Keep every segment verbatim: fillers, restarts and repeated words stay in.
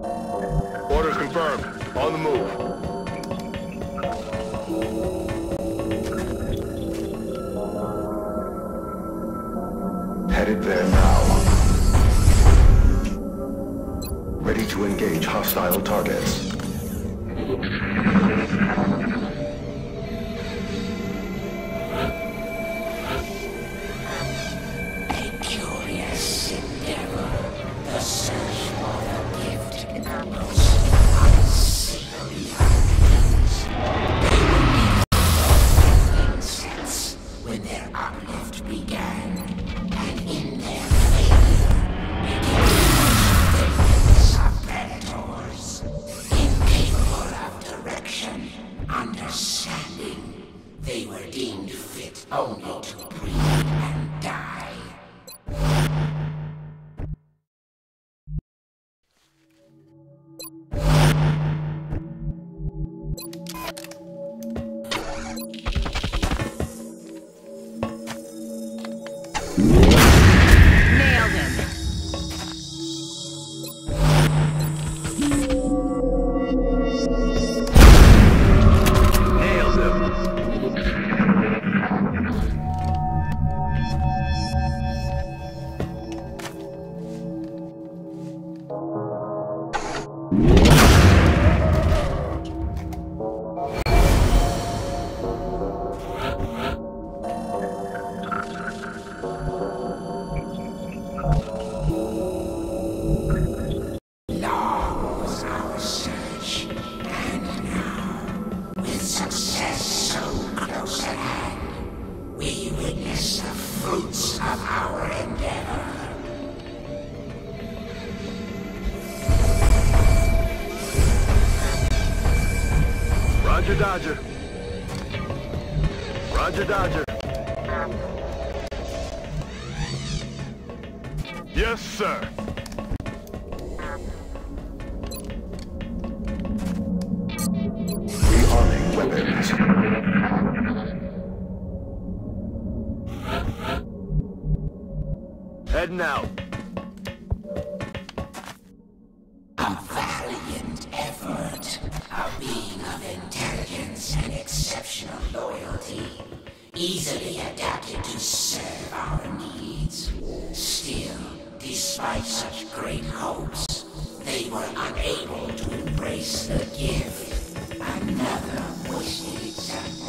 Orders confirmed. On the move. Headed there now. Ready to engage hostile targets. They were deemed fit only to breathe and die. Nailed him. Fruits of our endeavor. Roger, Dodger. Roger, Dodger. Yes, sir. Rearming weapons. Heading out. A valiant effort. A being of intelligence and exceptional loyalty. Easily adapted to serve our needs. Still, despite such great hopes, they were unable to embrace the gift. Another wasted example.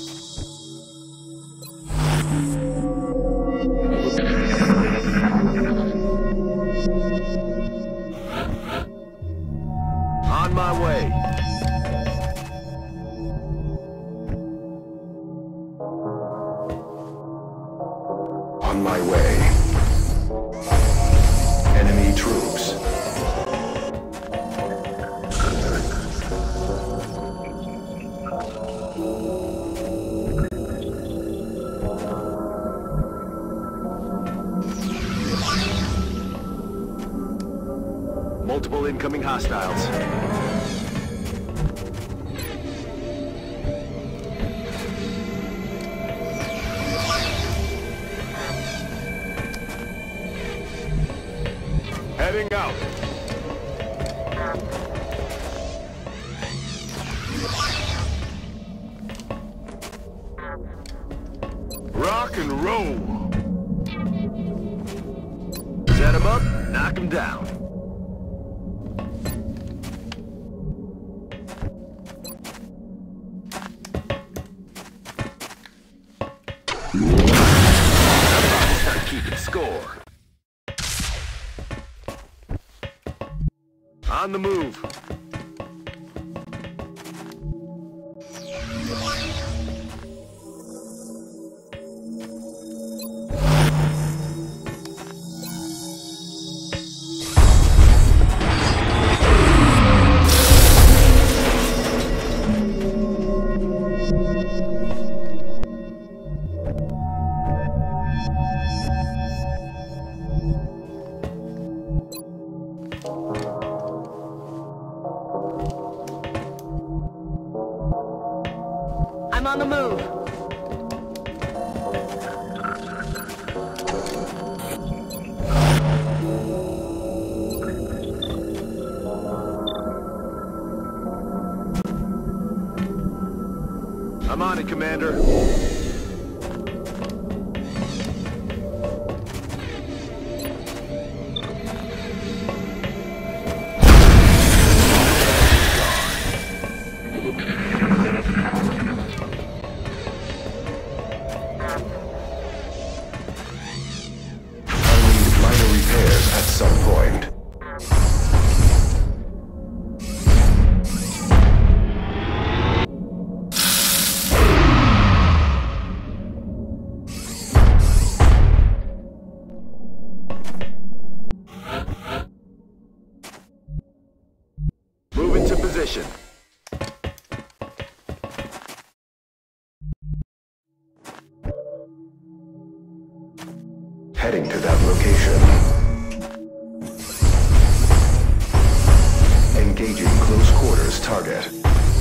On my way. On my way. Enemy troops. Multiple incoming hostiles. Heading out. Rock and roll. Set him up, knock him down. Start keeping score. On the move. I'm on the move. I'm on it, Commander. Position. Heading to that location. Engaging close quarters target.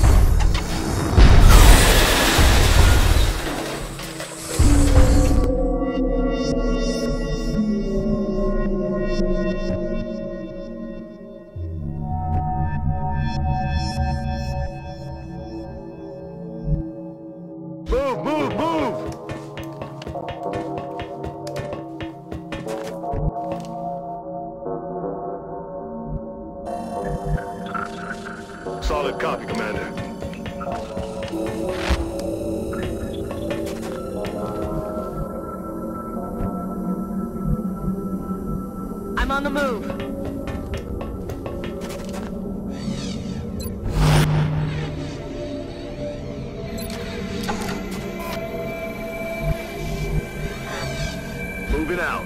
Move, move, move! Solid copy, Commander. I'm on the move. Moving out.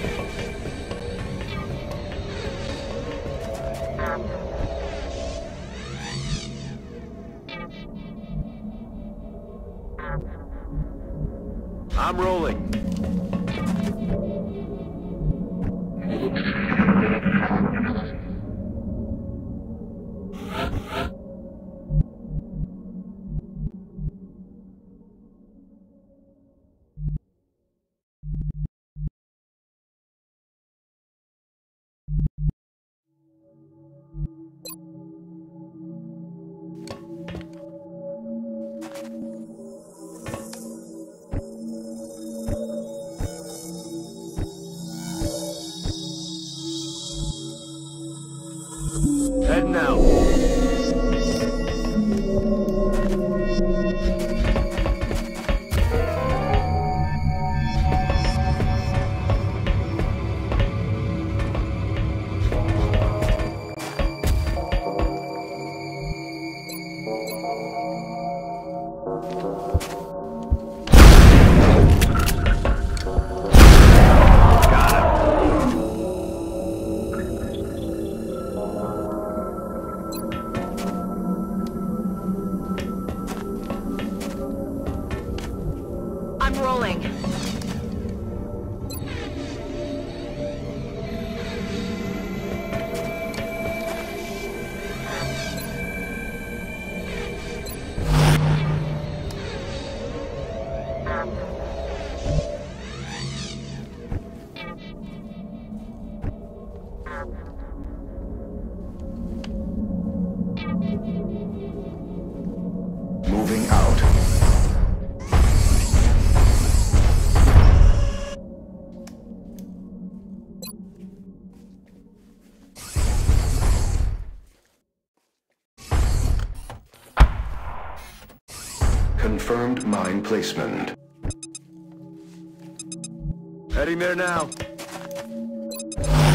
I'm rolling. Heading out. I'm rolling. Moving out. Confirmed mine placement. Heading there now.